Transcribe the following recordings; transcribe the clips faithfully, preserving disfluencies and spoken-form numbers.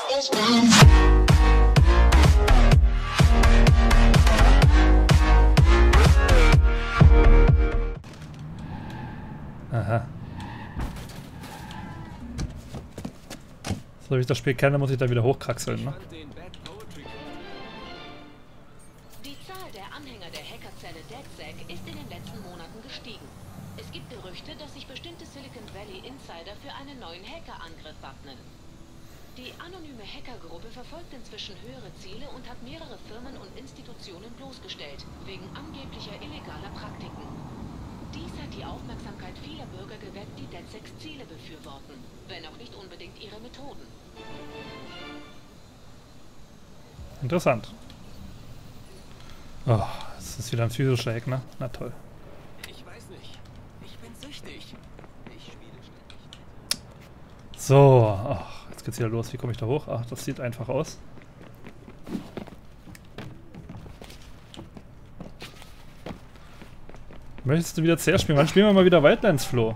Aha. So wie ich das Spiel kenne, muss ich da wieder hochkraxeln, ne? Die Zahl der Anhänger der Hackerzelle DedSec ist in den letzten Monaten gestiegen. Es gibt Gerüchte, dass sich bestimmte Silicon Valley Insider für einen neuen Hackerangriff wappnen. Die anonyme Hackergruppe verfolgt inzwischen höhere Ziele und hat mehrere Firmen und Institutionen bloßgestellt, wegen angeblicher illegaler Praktiken. Dies hat die Aufmerksamkeit vieler Bürger geweckt, die DedSecs Ziele befürworten, wenn auch nicht unbedingt ihre Methoden. Interessant. Oh, das ist wieder ein physischer Hack, ne? Na toll. Ich weiß nicht. Ich bin süchtig. Ich spiele ständig. So, ach, jetzt geht's wieder los. Wie komme ich da hoch? Ach, das sieht einfach aus. Möchtest du wieder C S spielen? Wann spielen wir mal wieder Wildlands, Flo?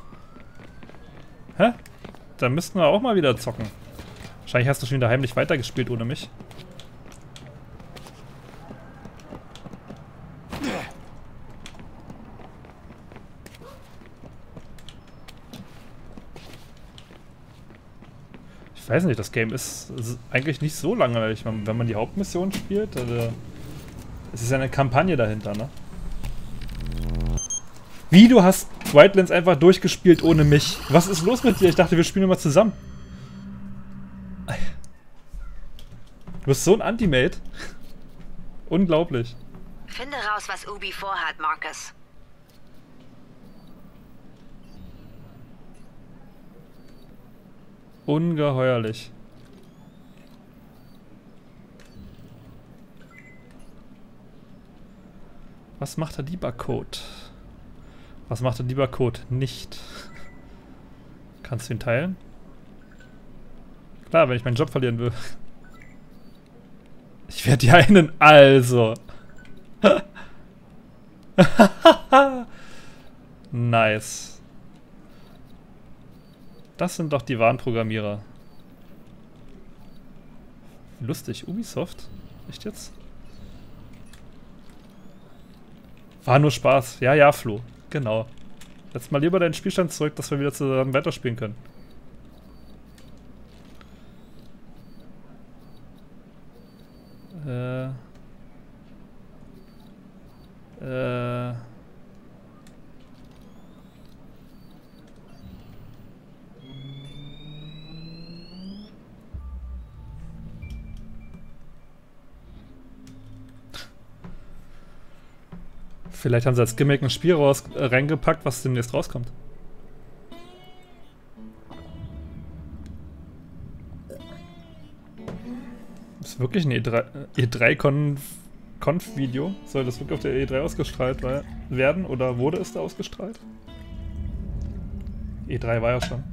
Hä? Da müssten wir auch mal wieder zocken. Wahrscheinlich hast du schon wieder heimlich weitergespielt ohne mich. Ich weiß nicht, das Game ist, ist eigentlich nicht so langweilig, wenn man die Hauptmission spielt. Also, es ist ja eine Kampagne dahinter, ne? Wie, du hast Wildlands einfach durchgespielt ohne mich? Was ist los mit dir? Ich dachte, wir spielen immer zusammen. Du bist so ein Anti-Mate. Unglaublich. Finde raus, was Ubi vorhat, Marcus. Ungeheuerlich. Was macht der Debug-Code? Was macht der Debug-Code nicht? Kannst du ihn teilen? Klar, wenn ich meinen Job verlieren will. Ich werde dir einen also. Nice. Das sind doch die wahren Programmierer. Lustig, Ubisoft? Echt jetzt? War nur Spaß. Ja, ja, Flo. Genau. Setz mal lieber deinen Spielstand zurück, dass wir wieder zusammen weiterspielen können. Äh. Äh. Vielleicht haben sie als Gimmick ein Spiel raus, äh, reingepackt, was demnächst rauskommt. Ist wirklich ein E drei Conf-Video? Soll das wirklich auf der E drei ausgestrahlt werden? Oder wurde es da ausgestrahlt? E drei war ja schon.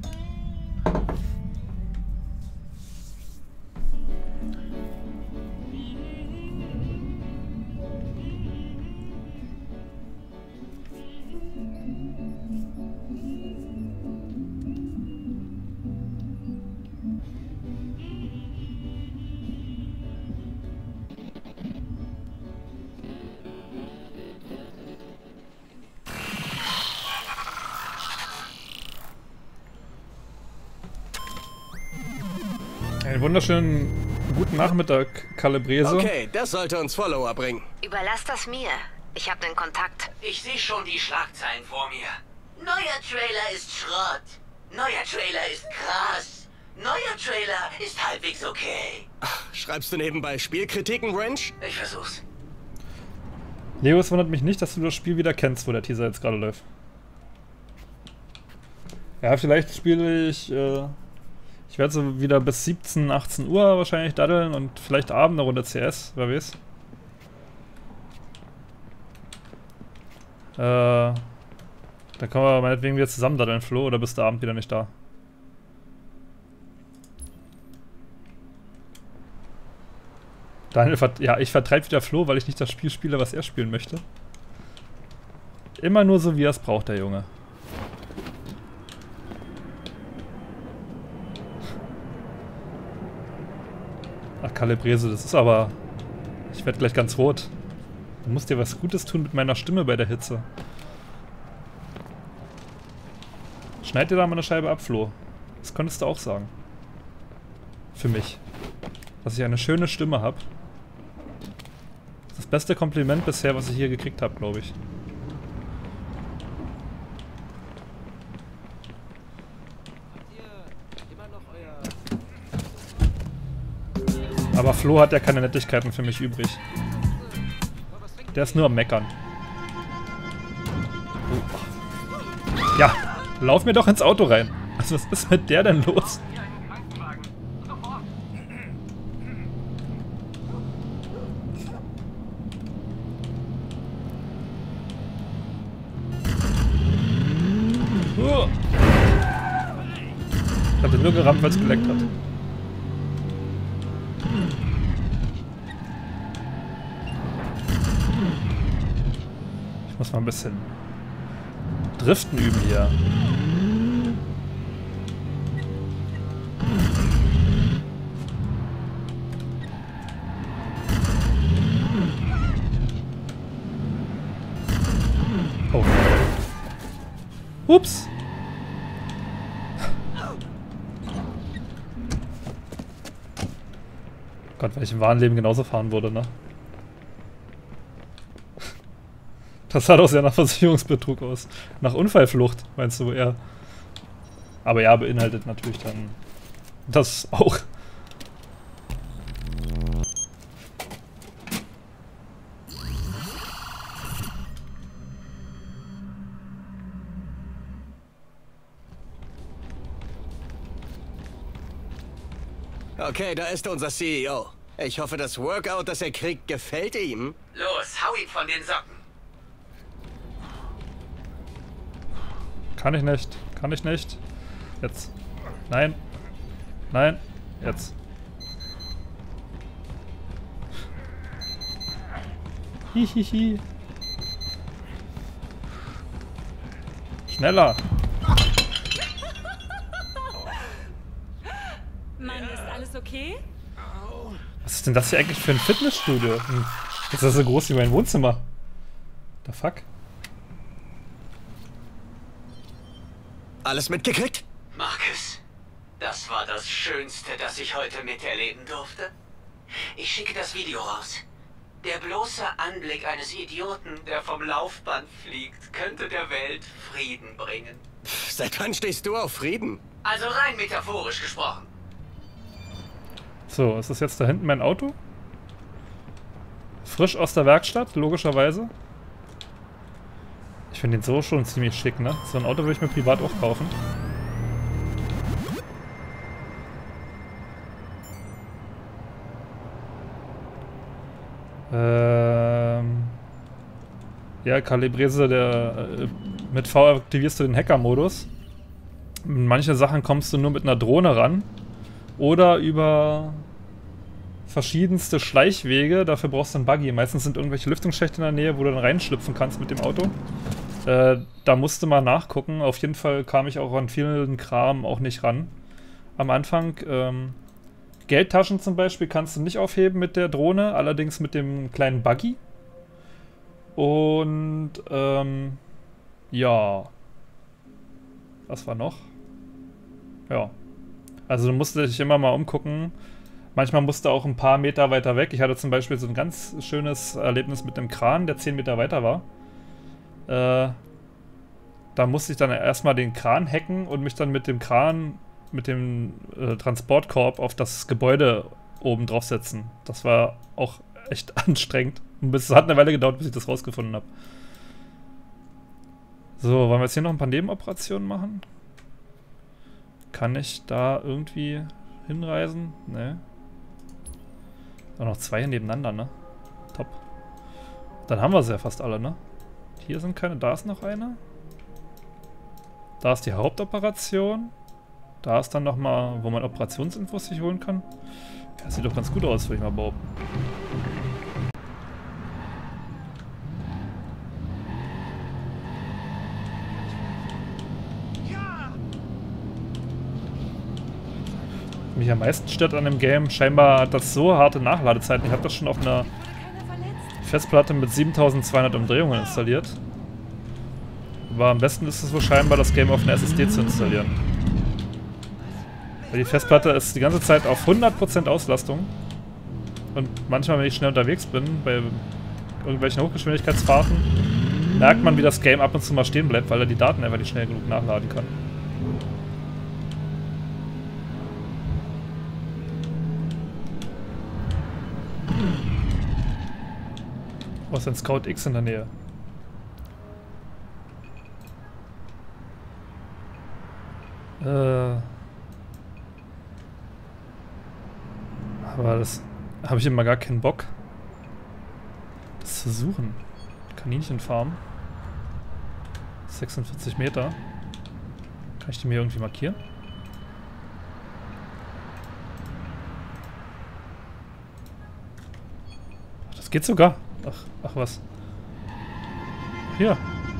Einen wunderschönen guten Nachmittag, Calabrese. Okay, das sollte uns Follower bringen. Überlass das mir. Ich habe den Kontakt. Ich sehe schon die Schlagzeilen vor mir. Neuer Trailer ist Schrott. Neuer Trailer ist krass. Neuer Trailer ist halbwegs okay. Ach, schreibst du nebenbei Spielkritiken, Wrench? Ich versuch's. Leo, es wundert mich nicht, dass du das Spiel wieder kennst, wo der Teaser jetzt gerade läuft. Ja, vielleicht spiele ich... Äh Ich werde so wieder bis siebzehn, achtzehn Uhr wahrscheinlich daddeln und vielleicht abends eine Runde C S, wer weiß. Äh, dann können wir meinetwegen wieder zusammen daddeln, Flo, oder bist du abend wieder nicht da? Daniel, vert ja, ich vertreibe wieder Flo, weil ich nicht das Spiel spiele, was er spielen möchte. Immer nur so, wie er es braucht, der Junge. Ach, Calabrese, das ist aber... Ich werde gleich ganz rot. Du musst dir was Gutes tun mit meiner Stimme bei der Hitze. Schneid dir da mal eine Scheibe ab, Flo. Das könntest du auch sagen. Für mich. Dass ich eine schöne Stimme habe. Das beste Kompliment bisher, was ich hier gekriegt habe, glaube ich. Aber Flo hat ja keine Nettigkeiten für mich übrig. Der ist nur am Meckern. Oh. Ja, lauf mir doch ins Auto rein. Also was ist mit der denn los? Oh. Ich hab den nur gerammt, weil es geleckt hat. Ich muss mal ein bisschen Driften üben hier. Oh. Ups. Gott, wenn ich im wahren Leben genauso fahren würde, ne? Das sah doch sehr nach Versicherungsbetrug aus. Nach Unfallflucht, meinst du eher? Aber ja, beinhaltet natürlich dann das auch. Okay, da ist unser C E O. Ich hoffe, das Workout, das er kriegt, gefällt ihm. Los, hau ihn von den Socken. Kann ich nicht. Kann ich nicht. Jetzt. Nein. Nein. Jetzt. Hihihi. Schneller. Mann, ist alles okay? Was ist denn das hier eigentlich für ein Fitnessstudio? Hm. Ist das so groß wie mein Wohnzimmer? The fuck? Alles mitgekriegt? Marcus, das war das Schönste, das ich heute miterleben durfte. Ich schicke das Video raus. Der bloße Anblick eines Idioten, der vom Laufband fliegt, könnte der Welt Frieden bringen. Pff, seit wann stehst du auf Frieden? Also rein metaphorisch gesprochen. So, ist das jetzt da hinten mein Auto? Frisch aus der Werkstatt, logischerweise. Ich finde den so schon ziemlich schick, ne? So ein Auto würde ich mir privat auch kaufen. Ähm... Ja, Calabrese, der... Äh, mit V aktivierst du den Hacker-Modus. In manche Sachen kommst du nur mit einer Drohne ran. Oder über verschiedenste Schleichwege. Dafür brauchst du einen Buggy. Meistens sind irgendwelche Lüftungsschächte in der Nähe, wo du dann reinschlüpfen kannst mit dem Auto. Äh, da musst du mal nachgucken. Auf jeden Fall kam ich auch an vielen Kram auch nicht ran. Am Anfang. Ähm, Geldtaschen zum Beispiel kannst du nicht aufheben mit der Drohne. Allerdings mit dem kleinen Buggy. Und ähm, ja. Was war noch? Ja. Also du musst dich immer mal umgucken. Manchmal musst du auch ein paar Meter weiter weg. Ich hatte zum Beispiel so ein ganz schönes Erlebnis mit einem Kran, der zehn Meter weiter war. Äh, da musste ich dann erstmal den Kran hacken und mich dann mit dem Kran, mit dem äh, Transportkorb auf das Gebäude oben draufsetzen. Das war auch echt anstrengend. Und es hat eine Weile gedauert, bis ich das rausgefunden habe. So, wollen wir jetzt hier noch ein paar Nebenoperationen machen? Kann ich da irgendwie hinreisen? Ne. Auch noch zwei nebeneinander, ne? Top. Dann haben wir sie ja fast alle, ne? Hier sind keine, da ist noch eine. Da ist die Hauptoperation. Da ist dann nochmal, wo man Operationsinfos sich holen kann. Ja, sieht doch ganz gut aus, würde ich mal behaupten. mich am meisten stört an dem Game, scheinbar hat das so harte Nachladezeiten. Ich habe das schon auf einer Festplatte mit siebentausendzweihundert Umdrehungen installiert. Aber am besten ist es wohl scheinbar, das Game auf einer S S D zu installieren. Weil die Festplatte ist die ganze Zeit auf hundert Prozent Auslastung. Und manchmal, wenn ich schnell unterwegs bin, bei irgendwelchen Hochgeschwindigkeitsfahrten, merkt man, wie das Game ab und zu mal stehen bleibt, weil er die Daten einfach nicht schnell genug nachladen kann. Oh, ist ein Scout X in der Nähe. Äh. Aber das habe ich immer gar keinen Bock, das zu suchen. Kaninchenfarm. sechsundvierzig Meter. Kann ich die mir irgendwie markieren? Ach, das geht sogar. Ach, ach was. Hier.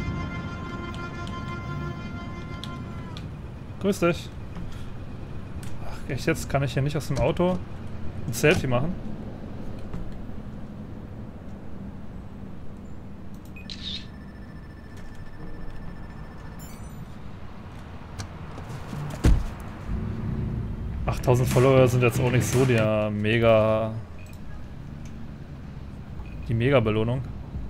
Grüß dich. Ach, echt jetzt? Kann ich hier nicht aus dem Auto ein Selfie machen? achttausend Follower sind jetzt auch nicht so der mega... die Mega-Belohnung.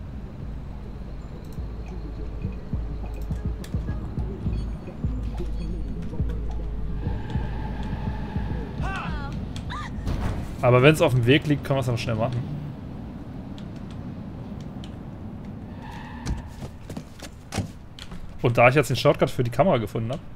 Aber wenn es auf dem Weg liegt, kann man es auch schnell machen. Und da ich jetzt den Shortcut für die Kamera gefunden habe,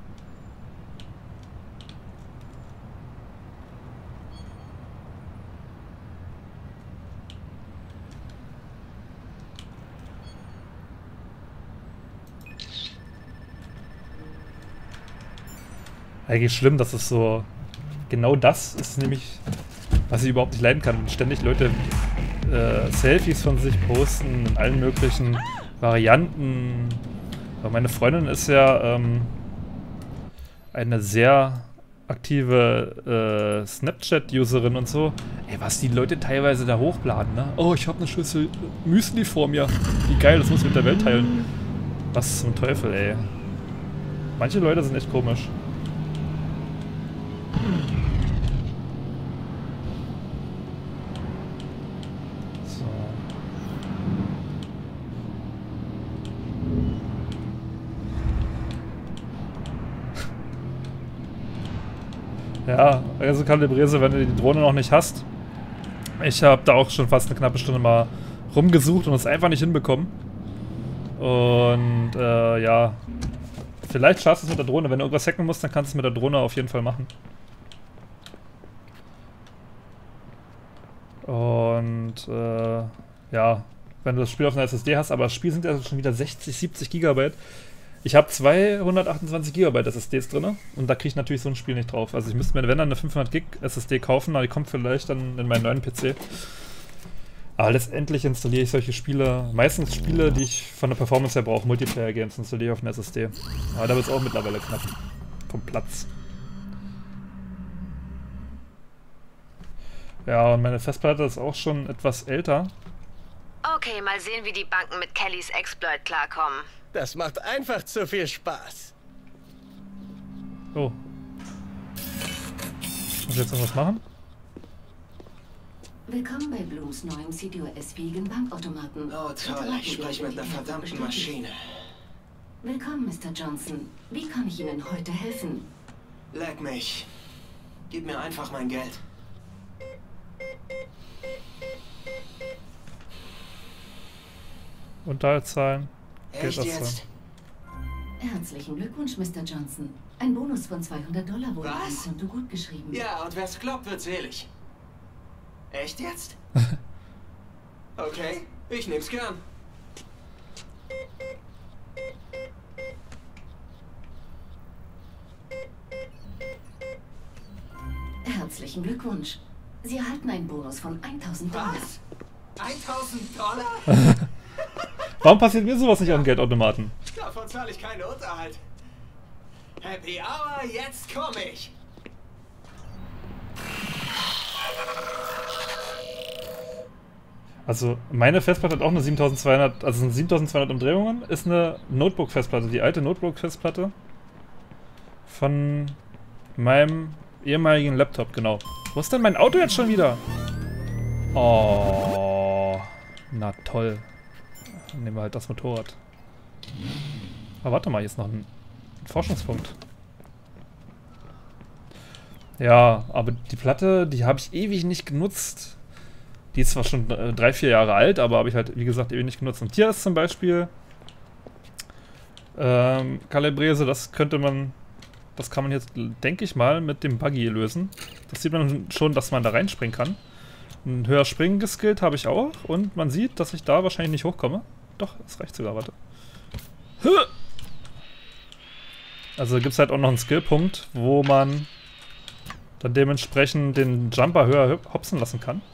eigentlich schlimm, dass es so... Genau das ist nämlich, was ich überhaupt nicht leiden kann. Wenn ständig Leute äh, Selfies von sich posten in allen möglichen Varianten. Aber meine Freundin ist ja ähm, eine sehr aktive äh, Snapchat-Userin und so. Ey, was die Leute teilweise da hochladen, ne? Oh, ich habe eine Schüssel Müsli vor mir. Wie geil, das muss ich mit der Welt teilen. Was zum Teufel, ey. Manche Leute sind echt komisch. Ja, also Calabrese, wenn du die Drohne noch nicht hast. Ich habe da auch schon fast eine knappe Stunde mal rumgesucht und es einfach nicht hinbekommen. Und äh, ja, vielleicht schaffst du es mit der Drohne. Wenn du irgendwas hacken musst, dann kannst du es mit der Drohne auf jeden Fall machen. Und äh, ja, wenn du das Spiel auf einer S S D hast, aber das Spiel sind ja schon wieder sechzig, siebzig Gigabyte. Ich habe zweihundertachtundzwanzig Gigabyte S S Ds drin und da kriege ich natürlich so ein Spiel nicht drauf. Also ich müsste mir, wenn dann, eine fünfhundert Gig S S D kaufen, aber die kommt vielleicht dann in meinen neuen P C. Aber letztendlich installiere ich solche Spiele, meistens Spiele, die ich von der Performance her brauche, Multiplayer-Games installiere ich auf einer S S D. Aber da wird es auch mittlerweile knapp vom Platz. Ja, und meine Festplatte ist auch schon etwas älter. Okay, mal sehen, wie die Banken mit Kellys Exploit klarkommen. Das macht einfach zu viel Spaß. Oh. Muss ich jetzt noch was machen? Willkommen bei Blooms neuem C D O S-fähigen Bankautomaten. Oh toll, ich spreche mit einer verdammten Maschine. Willkommen, Mister Johnson. Wie kann ich Ihnen heute helfen? Leck mich. Gib mir einfach mein Geld. Unterhaltszahlen. Geld Echt auszahlen. jetzt? Herzlichen Glückwunsch, Mister Johnson. Ein Bonus von zweihundert Dollar wurde Was? Ihrem Konto gut geschrieben. Ja, und wer's glaubt, wird selig. Echt jetzt? Okay, ich nehm's gern. Herzlichen Glückwunsch. Sie erhalten einen Bonus von eintausend Dollar. Was? eintausend Dollar? Warum passiert mir sowas nicht an Geldautomaten? Davon zahle ich keinen Unterhalt. Happy Hour, jetzt komm ich. Also meine Festplatte hat auch eine siebentausendzweihundert, also sind siebentausendzweihundert Umdrehungen, ist eine Notebook-Festplatte, die alte Notebook-Festplatte von meinem ehemaligen Laptop, genau. Wo ist denn mein Auto jetzt schon wieder? Oh, na toll. Dann nehmen wir halt das Motorrad. Aber warte mal, hier ist noch ein Forschungspunkt. Ja, aber die Platte, die habe ich ewig nicht genutzt. Die ist zwar schon äh, drei, vier Jahre alt, aber habe ich halt, wie gesagt, ewig nicht genutzt. Und hier ist zum Beispiel ähm, Calabrese, das könnte man, das kann man jetzt, denke ich mal, mit dem Buggy lösen. Das sieht man schon, dass man da reinspringen kann. Ein höher springen geskillt habe ich auch und man sieht, dass ich da wahrscheinlich nicht hochkomme. Doch, das reicht sogar, warte. Also gibt es halt auch noch einen Skillpunkt, wo man dann dementsprechend den Jumper höher hopsen lassen kann.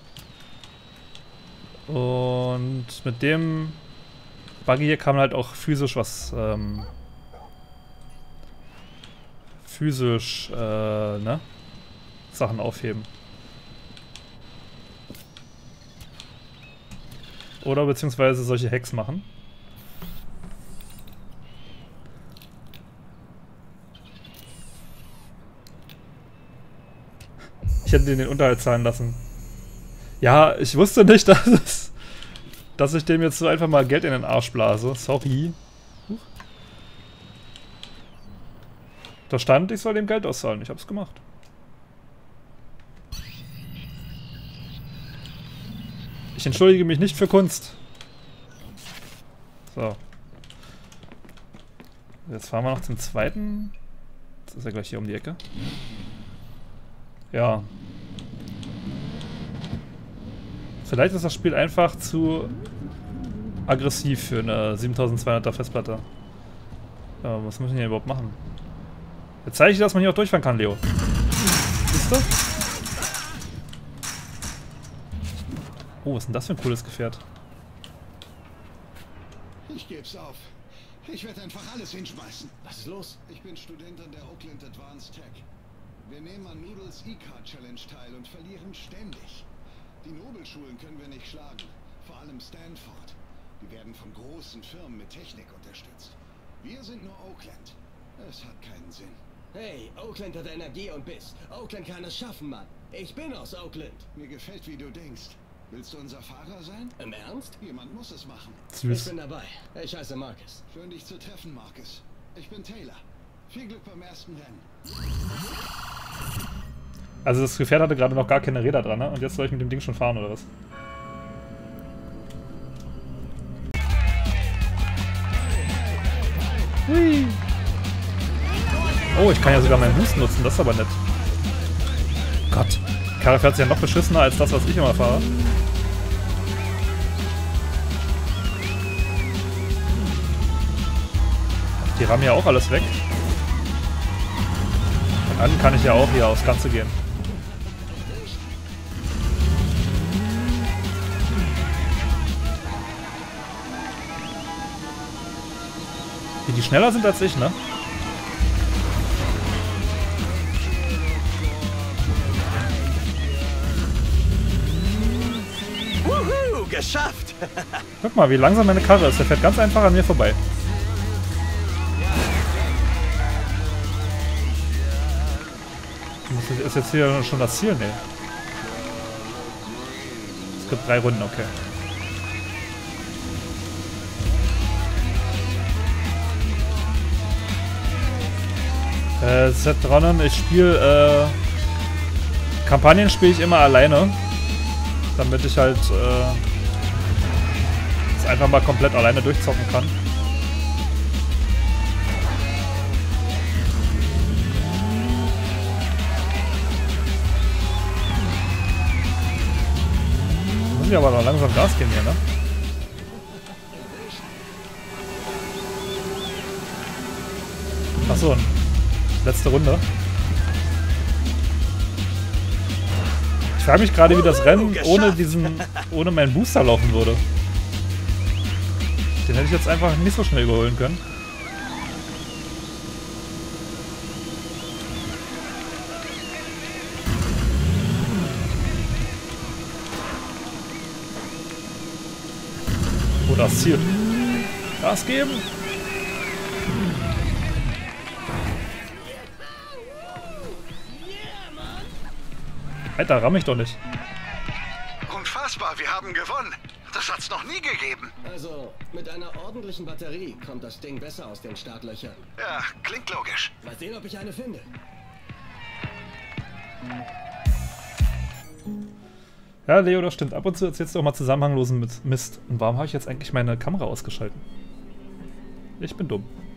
Und mit dem Buggy hier kann man halt auch physisch was, ähm, physisch, äh, ne, Sachen aufheben. Oder beziehungsweise solche Hacks machen. Ich hätte den den Unterhalt zahlen lassen. Ja, ich wusste nicht, dass es, dass ich dem jetzt so einfach mal Geld in den Arsch blase. Sorry. Huch. Da stand, ich soll dem Geld auszahlen. Ich hab's gemacht. Ich entschuldige mich nicht für Kunst. So. Jetzt fahren wir noch zum zweiten. Das ist ja gleich hier um die Ecke. Ja. Vielleicht ist das Spiel einfach zu aggressiv für eine siebentausendzweihunderter Festplatte. Ja, was muss ich denn hier überhaupt machen? Jetzt zeige ich dir, dass man hier auch durchfahren kann, Leo. Siehst du? Oh, was ist denn das für ein cooles Gefährt? Ich geb's auf. Ich werde einfach alles hinschmeißen. Was ist los? Ich bin Student an der Oakland Advanced Tech. Wir nehmen an Noodles E-Card Challenge teil und verlieren ständig. Die Nobelschulen können wir nicht schlagen. Vor allem Stanford. Die werden von großen Firmen mit Technik unterstützt. Wir sind nur Oakland. Es hat keinen Sinn. Hey, Oakland hat Energie und Biss. Oakland kann es schaffen, Mann. Ich bin aus Oakland. Mir gefällt, wie du denkst. Willst du unser Fahrer sein? Im Ernst? Jemand muss es machen. Süß. Ich bin dabei. Ich heiße Marcus. Schön, dich zu treffen, Marcus. Ich bin Taylor. Viel Glück beim ersten Rennen. Also das Gefährt hatte gerade noch gar keine Räder dran, ne? Und jetzt soll ich mit dem Ding schon fahren, oder was? Hui. Oh, ich kann ja sogar meinen Boost nutzen, das ist aber nett. Gott, die Karre fährt sich ja noch beschissener als das, was ich immer fahre. Die rammen ja auch alles weg. Und dann kann ich ja auch hier aufs Ganze gehen. Wie die schneller sind als ich, ne? Wuhu, geschafft! Guck mal, wie langsam meine Karre ist. Der fährt ganz einfach an mir vorbei. Ist jetzt hier schon das Ziel? Nee. Es gibt drei Runden, okay. Äh, Z-Ronnen, ich spiele, äh, Kampagnen spiele ich immer alleine. Damit ich halt, äh, es einfach mal komplett alleine durchzocken kann. Muss ich aber noch langsam Gas geben hier, ne? Achso, letzte Runde. Ich frage mich gerade, wie das Rennen ohne diesen, ohne meinen Booster laufen würde. Den hätte ich jetzt einfach nicht so schnell überholen können. das Ziel. Gas geben. Alter, ramm ich doch nicht. Unfassbar, wir haben gewonnen. Das hat's noch nie gegeben. Also, mit einer ordentlichen Batterie kommt das Ding besser aus den Startlöchern. Ja, klingt logisch. Mal sehen, ob ich eine finde. Ja, Leo, das stimmt. Ab und zu erzählst du auch mal zusammenhanglosen Mist. Und warum habe ich jetzt eigentlich meine Kamera ausgeschaltet? Ich bin dumm.